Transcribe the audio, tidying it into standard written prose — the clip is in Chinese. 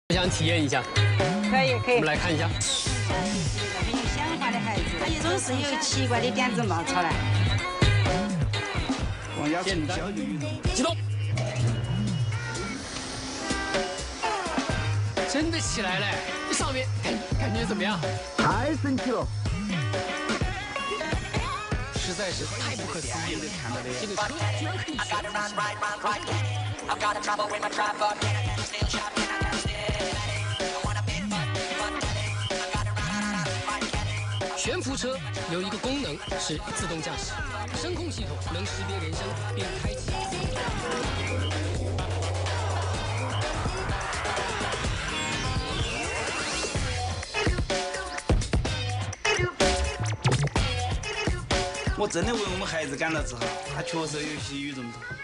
我想体验一下。 可以可以。 我们来看一下。 很有想法的孩子，他总是有奇怪的点子冒出来。 王家从小就运动。 启动。真的起来了，上面感觉怎么样？ 太神奇了！ 实在是太不可思议了，这个车居然可以悬浮车有一个功能是自动驾驶，声控系统能识别人声并开启。 我真的为我们孩子感到自豪，他确实有些与众不同。